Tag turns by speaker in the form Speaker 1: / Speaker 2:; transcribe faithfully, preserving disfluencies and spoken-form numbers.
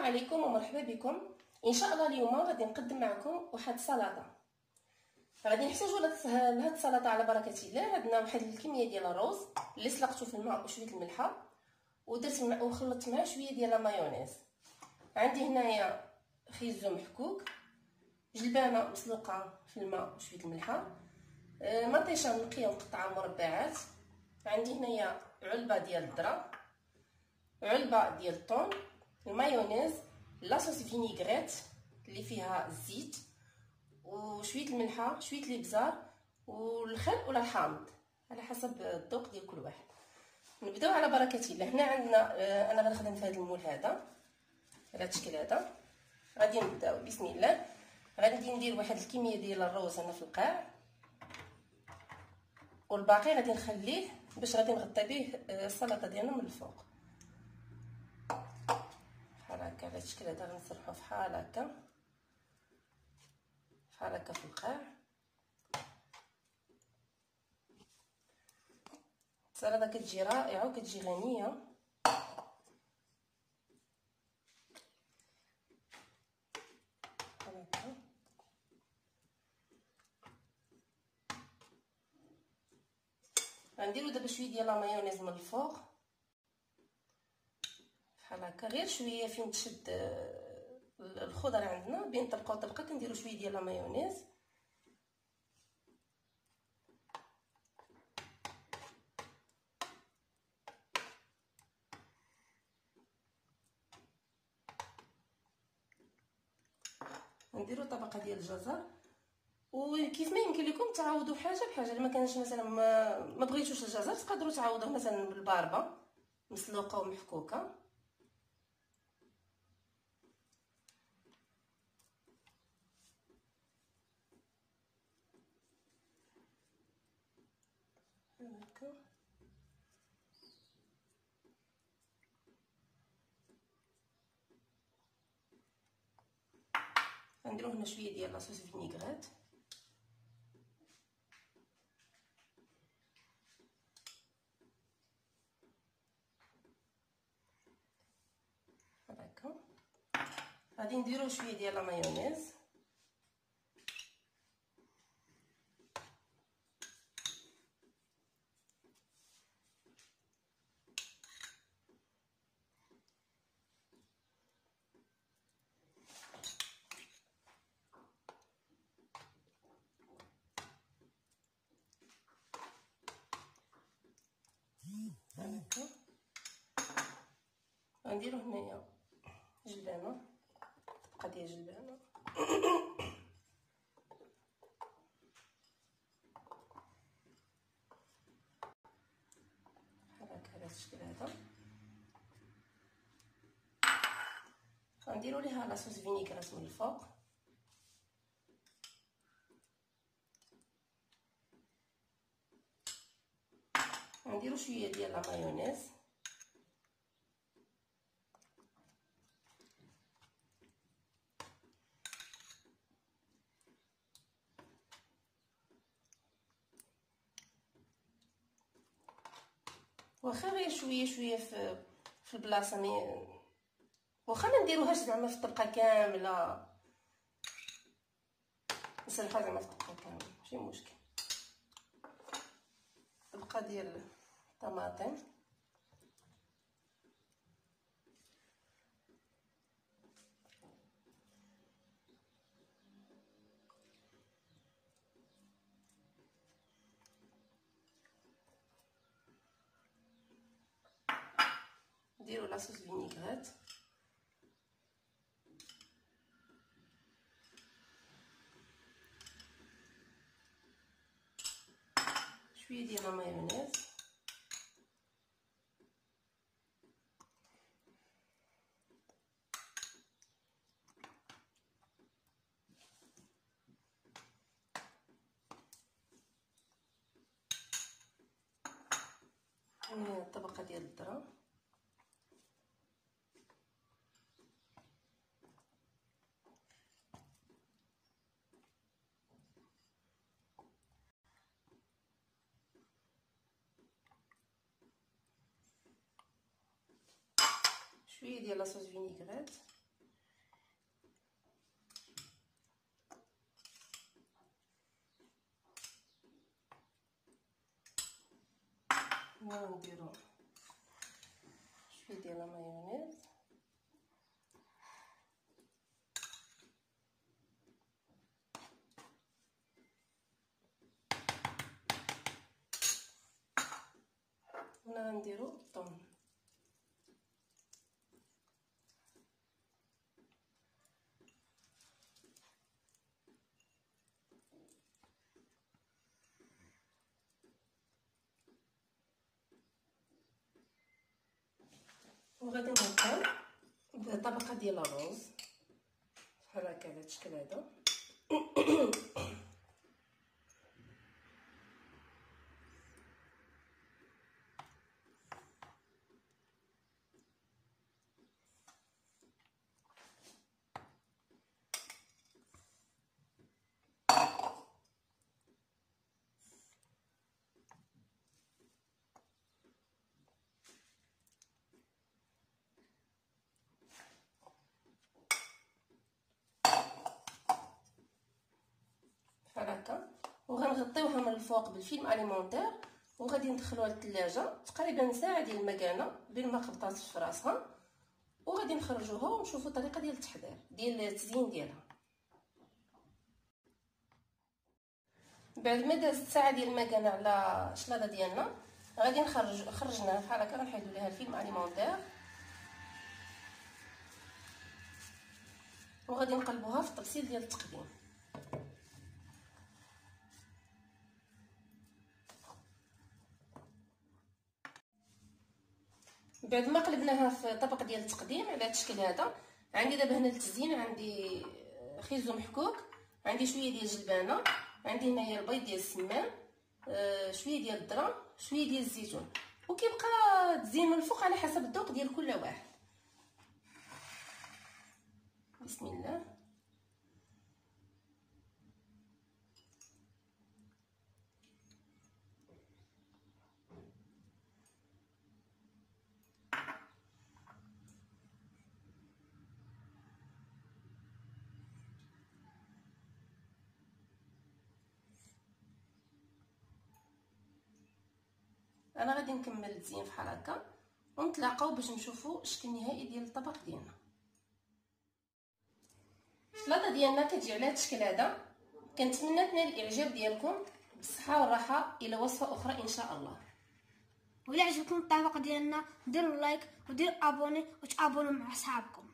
Speaker 1: عليكم ومرحبا بكم. ان شاء الله اليوم غادي نقدم معكم واحد السلطه. غادي نحتاجوا لهاد السلطه على بركه الله. عندنا واحد الكميه ديال الرز اللي سلقته في الماء وشويه الملحه ودرت وخلطت معاه شويه ديال المايونيز. عندي هنايا خيزو محكوك، جلبانه مسلوقه في الماء وشويه الملحه، مطيشه منقيه ومقطعه مربعات، عندي هنايا علبه ديال الذره، علبه ديال الطون، المايونيز، لاصوص فينيغريت اللي فيها الزيت وشويه الملحه، شويه الابزار والخل ولا الحامض على حسب الذوق ديال كل واحد. نبداو على بركه الله. هنا عندنا انا غنخدم في هذا المول هذا على هذا الشكل هذا. غادي نبداو بسم الله. غادي ندير واحد الكميه ديال الروز هنا في القاع، والباقي غادي نخليه باش غادي نغطي به السلطه ديالنا من الفوق بحال هكا. على الشكل هذا غنسرحو فحال هكا بحال هكا في القاع. السلطه كتجي رائعه وكتجي غنيه. غنديرو دابا شويه ديال لا مايونيز من الفوق بحال هكا، غير شويه فين تشد الخضر عندنا بين طلقه وطلقه كنديرو شويه ديال لا مايونيز. نديرو طبقه ديال الجزر، وكيف ما يمكن لكم تعوضوا حاجه بحاجه. الا ما كانش مثلا ما, ما بغيتوش الجزر تقدروا تعوضوه مثلا بالباربه مسلوقه ومحكوكه. هكا غنديرو هنا شويه ديال لاصوص فينيغريت، هكا. غادي نديرو شويه ديال لا مايونيز، هكا. غنديرو هنايا جلبانه، طبقه ديال جلبانه بحال هكا على الشكل هذا. غنديرو ليها لاصوص فينيغريت من الفوق، غنديرو شويه ديال لا مايونيز، واخا غير شويه شويه في في البلاصه، مي واخا ما نديروهاش زعما في الطبقه كامله، نسرحها زعما في الطبقه كامله ماشي مشكل. طبقه ديال الطماطم، نديرو لاصوص فينيغريت، شويه ديال المايونيز، هنا الطبقه ديال الذره، شويه ديال لاصوص فينيغريت، وهنا غنديرو الثوم. وغادي نبقاو بطبقه ديال الرز بحال هكا على الشكل هذا. بحال هكا، وغنغطيوها من الفوق بالفيلم اليمونتير، وغادي ندخلوها للثلاجه تقريبا ساعه ديال المكانه بين ما قبطات في راسها، وغادي نخرجوها ونشوفوا الطريقه ديال التحضير ديال التزيين ديالها. بعد ما دازت ساعه ديال المكانه على الشلاضه ديالنا غادي نخرج خرجناها بحال هكا، غنحيدوا ليها الفيلم اليمونتير وغادي نقلبوها في الطبسيل ديال التقديم. بعد ما قلبناها في طبق ديال التقديم على هذا الشكل هذا، عندي دابا هنا التزيين، عندي خيزو محكوك، عندي شويه ديال الجلبانه، عندي هنايا البيض ديال السمان، آه شويه ديال الذره، شويه ديال الزيتون، وكيبقى تزيين من الفوق على حسب الذوق ديال كل واحد. بسم الله. انا غادي نكمل التزيين بحال هكا ونتلاقاو باش نشوفوا الشكل النهائي ديال الطبق ديالنا. السلطه ديالنا كتجي على هذا الشكل هذا. كنتمنى تنال الاعجاب ديالكم بالصحه والراحه. الى وصفه اخرى ان شاء الله.
Speaker 2: وإلا عجبكم الطبق ديالنا ديروا لايك وديروا ابوني وتابونوا مع اصحابكم.